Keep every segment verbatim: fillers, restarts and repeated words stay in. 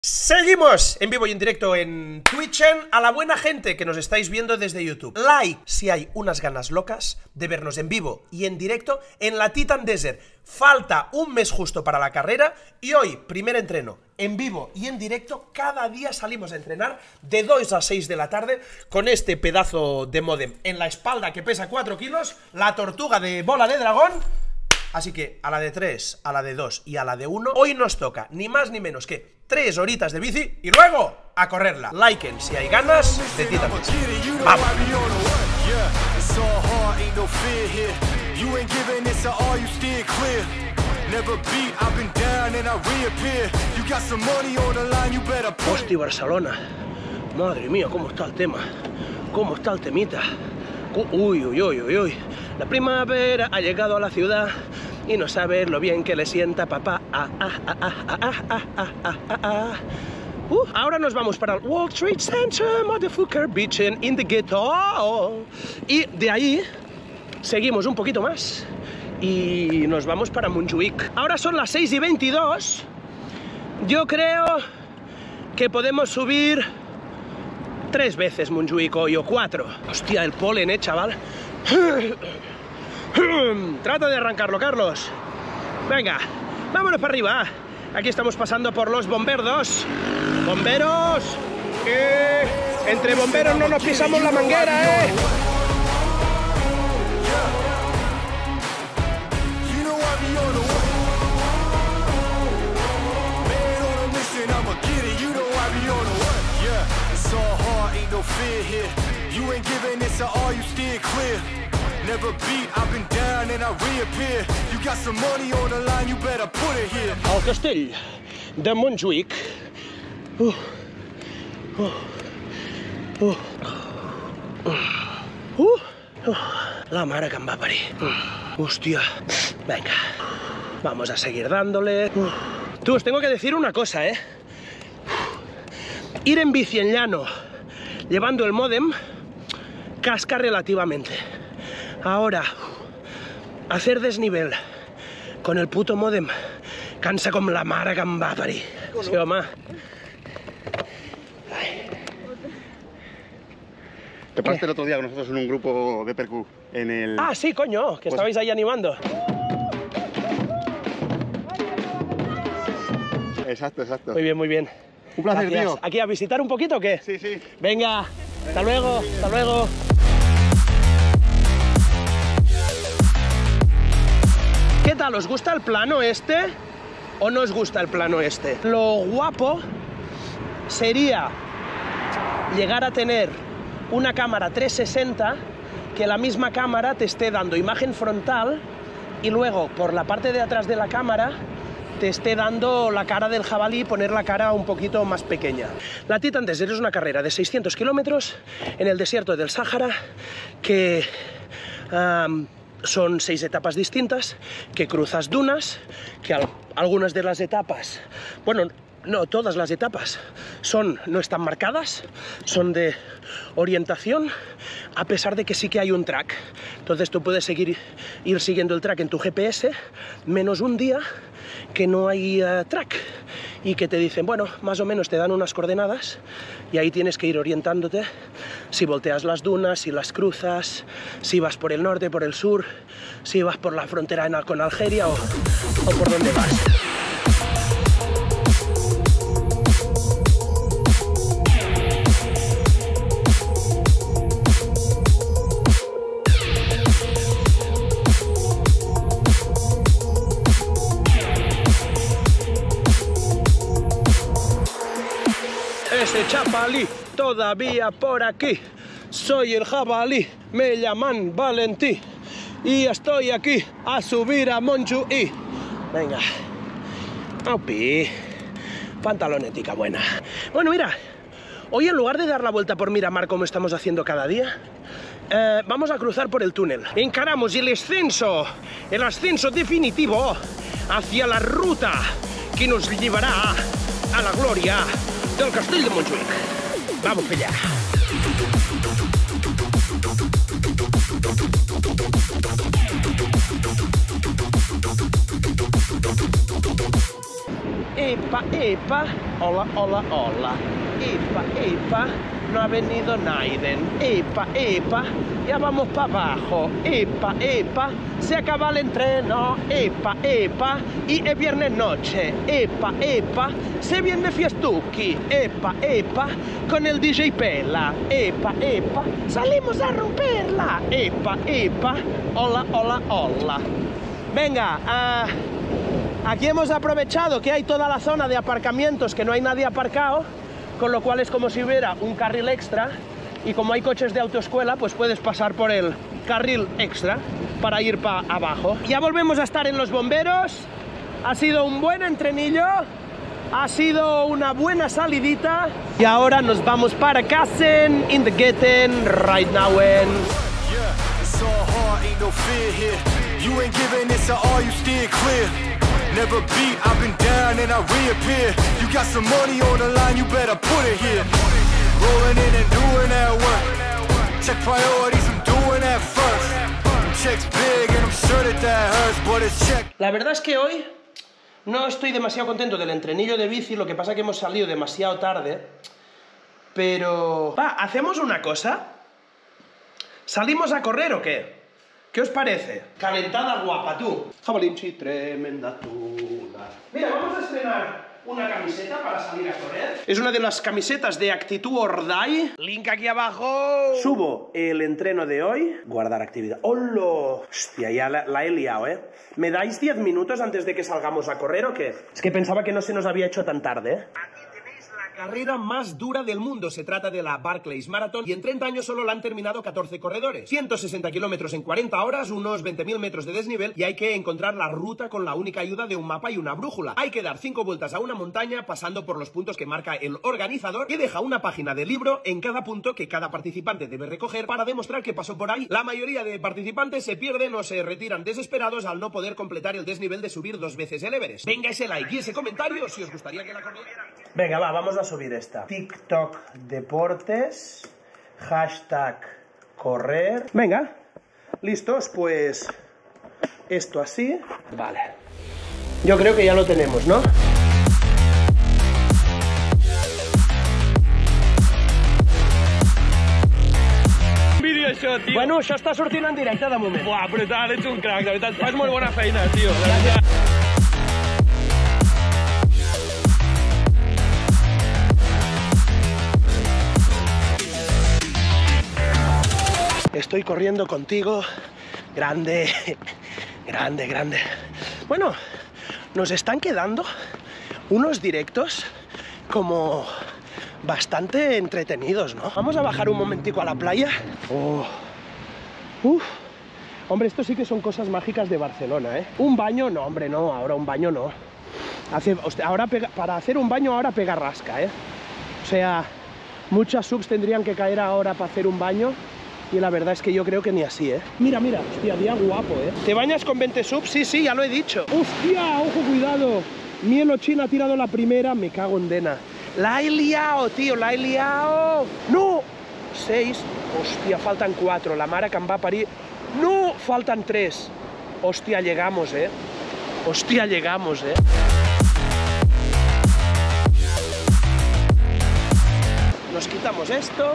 Seguimos en vivo y en directo en Twitch. A la buena gente que nos estáis viendo desde YouTube, like si hay unas ganas locas de vernos en vivo y en directo en la Titan Desert. Falta un mes justo para la carrera y hoy, primer entreno en vivo y en directo. Cada día salimos a entrenar de dos a seis de la tarde con este pedazo de módem en la espalda que pesa cuatro kilos, la tortuga de bola de dragón. Así que a la de tres, a la de dos y a la de uno, hoy nos toca ni más ni menos que tres horitas de bici y luego a correrla. Liken si hay ganas de Titan Desert. ¡Vamos! Hostia, Barcelona. Madre mía, cómo está el tema. Cómo está el temita. Uy, uy, uy, uy, uy. La primavera ha llegado a la ciudad y no sabe lo bien que le sienta papá. Ah, ah, ah, ah, ah, ah, ah, ah, ah, ah. Uh, ahora nos vamos para el World Trade Center, motherfucker, bitchin' in the ghetto. Y de ahí seguimos un poquito más y nos vamos para Montjuïc. Ahora son las seis y veintidós. Yo creo que podemos subir tres veces Montjuïc hoy o cuatro. Hostia, el polen, eh, chaval. Trata de arrancarlo, Carlos. Venga, vámonos para arriba. Aquí estamos pasando por los bomberos. Bomberos. Que entre bomberos no nos pisamos la manguera, eh. Al castell de Montjuïc. Uh, uh, uh, uh, uh, la mare que em va parir. Uh, hostia. Venga, vamos a seguir dándole. Uh. Tú, os tengo que decir una cosa, ¿eh? Ir en bici en llano llevando el módem casca relativamente. Ahora, hacer desnivel con el puto módem cansa com la mare que em va parir. Sí, home. Te pasaste el otro día con nosotros en un grupo de percu en el... Ah, sí, coño, que pues... estabais ahí animando. Exacto, exacto. Muy bien, muy bien. Un placer, gracias. Tío. ¿Aquí a visitar un poquito o qué? Sí, sí. Venga, hasta luego, hasta luego. ¿Qué tal? ¿Os gusta el plano este o no os gusta el plano este? Lo guapo sería llegar a tener una cámara trescientos sesenta que la misma cámara te esté dando imagen frontal y luego por la parte de atrás de la cámara te esté dando la cara del jabalí, poner la cara un poquito más pequeña. La Titan Desert es una carrera de seiscientos kilómetros en el desierto del Sáhara que um, son seis etapas distintas, que cruzas dunas, que al, algunas de las etapas, bueno, no, todas las etapas son, no están marcadas, son de orientación, a pesar de que sí que hay un track. Entonces tú puedes seguir, ir siguiendo el track en tu G P S, menos un día que no hay uh, track y que te dicen, bueno, más o menos te dan unas coordenadas y ahí tienes que ir orientándote si volteas las dunas, si las cruzas, si vas por el norte, por el sur, si vas por la frontera con Algeria o, o por dónde vas. Ese chapalí todavía por aquí. Soy el jabalí, me llaman Valentí y estoy aquí a subir a Montjuïc. Venga, opi, pantalonética buena. Bueno, mira, hoy en lugar de dar la vuelta por Miramar como estamos haciendo cada día, eh, vamos a cruzar por el túnel. Encaramos el ascenso, el ascenso definitivo hacia la ruta que nos llevará a la gloria del castell de Montjuïc. Vamos para allá. epa, epa. Hola, hola, hola. Epa, epa. No ha venido Naiden. Epa, epa. Ya vamos para abajo. Epa, epa. Se acaba el entreno. Epa, epa. Y es viernes noche. Epa, epa. Se viene fiestuki. Epa, epa. Con el D J Pela. Epa, epa. Salimos a romperla. Epa, epa. Hola, hola, hola. Venga, uh, aquí hemos aprovechado que hay toda la zona de aparcamientos que no hay nadie aparcado, con lo cual es como si hubiera un carril extra, y como hay coches de autoescuela, pues puedes pasar por el carril extra para ir para abajo. Ya volvemos a estar en Los Bomberos. Ha sido un buen entrenillo, ha sido una buena salidita, y ahora nos vamos para Kassen, in the Getten, right now en... You ain't giving this to all, you steer clear. Never beat, I've been down and I reappear. You got some money on the line, you better put it here. Rolling in and doing that work. Check priorities, I'm doing that first. Check's big and I'm sure that that hurts, but it's check. La verdad es que hoy no estoy demasiado contento del entrenillo de bici, lo que pasa que hemos salido demasiado tarde. Pero... Va, ¿hacemos una cosa? ¿Salimos a correr o qué? ¿Qué os parece? Calentada guapa, tú. Jabalinchi, tremenda tula. Mira, vamos a estrenar una camiseta para salir a correr. Es una de las camisetas de Actitud or Die. Link aquí abajo. Subo el entreno de hoy. Guardar actividad. ¡Hola! Hostia, ya la, la he liado, ¿eh? ¿Me dais diez minutos antes de que salgamos a correr o qué? Es que pensaba que no se nos había hecho tan tarde, ¿eh? Carrera más dura del mundo. Se trata de la Barclays Marathon y en treinta años solo la han terminado catorce corredores. ciento sesenta kilómetros en cuarenta horas, unos veinte mil metros de desnivel, y hay que encontrar la ruta con la única ayuda de un mapa y una brújula. Hay que dar cinco vueltas a una montaña pasando por los puntos que marca el organizador, que deja una página de libro en cada punto que cada participante debe recoger para demostrar que pasó por ahí. La mayoría de participantes se pierden o se retiran desesperados al no poder completar el desnivel de subir dos veces el Everest. Venga ese like y ese comentario si os gustaría que la corriera. Venga, va, vamos a subir esta. TikTok Deportes, hashtag correr. Venga, listos, pues esto así. Vale. Yo creo que ya lo tenemos, ¿no? Vídeo això, tio. Bueno, això està sortint en directe de moment. Buah, brutal, ets un crac, de veritat. Fas molt bona feina, tio. Gràcies. Estoy corriendo contigo, grande, grande, grande. Bueno, nos están quedando unos directos como bastante entretenidos, ¿no? Vamos a bajar un momentico a la playa. Oh. Uf. Hombre, esto sí que son cosas mágicas de Barcelona, ¿eh? Un baño, no, hombre, no, ahora un baño no. Hace, ahora pega, para hacer un baño ahora pega rasca, ¿eh? O sea, muchas subs tendrían que caer ahora para hacer un baño. Y la verdad es que yo creo que ni así, ¿eh? Mira, mira, hostia, día guapo, ¿eh? ¿Te bañas con veinte subs? Sí, sí, ya lo he dicho. ¡Hostia! ¡Ojo, cuidado! Mielo Chin ha tirado la primera, me cago en Dena. La he liado, tío, la he liado. ¡No! Seis. Hostia, faltan cuatro. La mare que em va parir. ¡No! Faltan tres. Hostia, llegamos, ¿eh? Hostia, llegamos, ¿eh? Nos quitamos esto.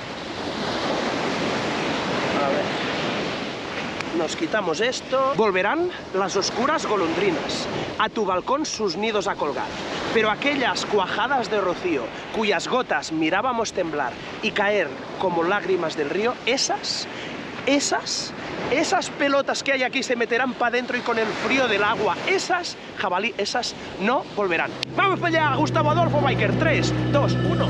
A ver. Nos quitamos esto. Volverán las oscuras golondrinas. A tu balcón sus nidos a colgar. Pero aquellas cuajadas de rocío, cuyas gotas mirábamos temblar y caer como lágrimas del río, esas, esas, esas pelotas que hay aquí se meterán para adentro y con el frío del agua, esas, jabalí, esas no volverán. ¡Vamos para allá, Gustavo Adolfo Biker! tres, dos, uno...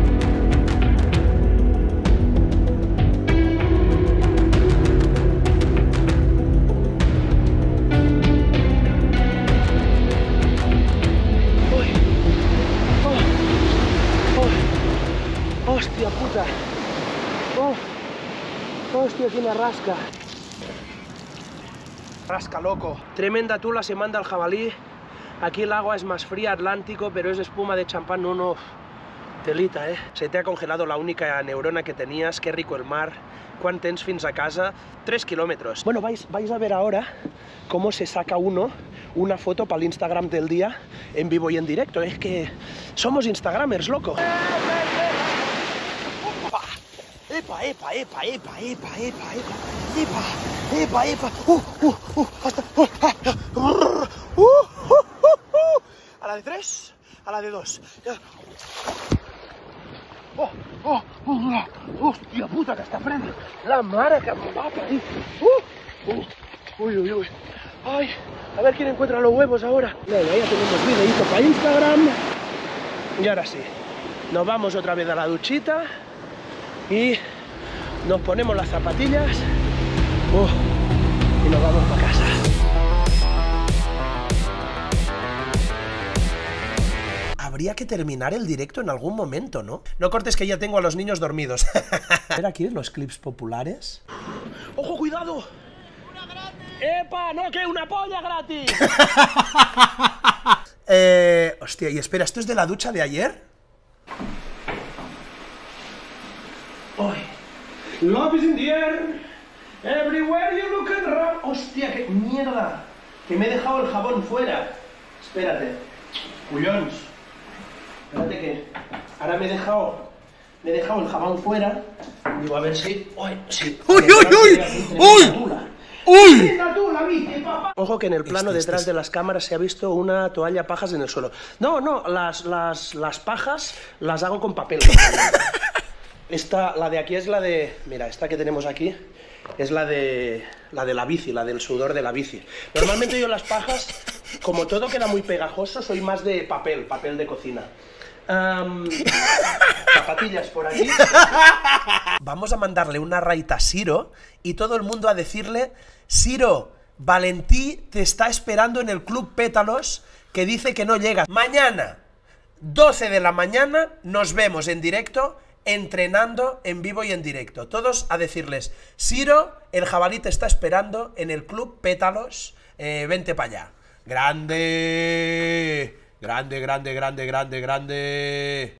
Hostia puta. Oh. Hostia, que una rasca. Rasca, loco. Tremenda tula se manda al jabalí. Aquí el agua es más fría, Atlántico, pero es espuma de champán. No, no. Telita, eh? Se te ha congelado la única neurona que tenías, qué rico el mar, quan tens fins a casa, tres kilómetros. Bueno, vais, vais a ver ahora cómo se saca uno una foto para el Instagram del día en vivo y en directo. Es que somos Instagramers, loco. Epa, epa, epa, epa, epa, epa, epa, epa, epa, epa, uh, uh, uh, hasta, uh, uh, uh, uh, uh, a la de tres, a la de dos. Oh, oh, oh, hostia puta, que està frena. La mare que me va a parir. Uh, uh, uy, uy, uy. Ay, a ver quién encuentra los huevos ahora. Venga, ya tenemos videito para Instagram. Y ahora sí, nos vamos otra vez a la duchita y nos ponemos las zapatillas uh, y nos vamos para casa. Habría que terminar el directo en algún momento, ¿no? No cortes que ya tengo a los niños dormidos. ¿Ver aquí los clips populares? ¡Ojo, cuidado! ¡Epa! ¡No, que una polla gratis! eh, hostia, y espera, ¿esto es de la ducha de ayer? Hoy. Love is in the air. Everywhere you look and run. Hostia, qué mierda. Que me he dejado el jabón fuera. Espérate. Cuyons. Espérate que ahora me he dejado, me he dejado el jabón fuera. Digo, a ver si... ¡Uy! Sí. ¡Uy, uy, uy! ¡Uy! ¡Uy! Ojo que en el plano este, detrás este. de las cámaras se ha visto una toalla pajas en el suelo. No, no, las, las, las pajas las hago con papel. Esta, la de aquí es la de... Mira, esta que tenemos aquí es la de la de la bici, la del sudor de la bici. Normalmente yo las pajas, como todo queda muy pegajoso, soy más de papel, papel de cocina. Um, zapatillas por aquí. Vamos a mandarle una raita a Siro y todo el mundo a decirle: Siro, Valentí te está esperando en el Club Pétalos, que dice que no llega. Mañana, doce de la mañana, nos vemos en directo, entrenando en vivo y en directo. Todos a decirles: Siro, el jabalí te está esperando en el Club Pétalos, eh, vente para allá. Grande, grande, grande, grande, grande, grande.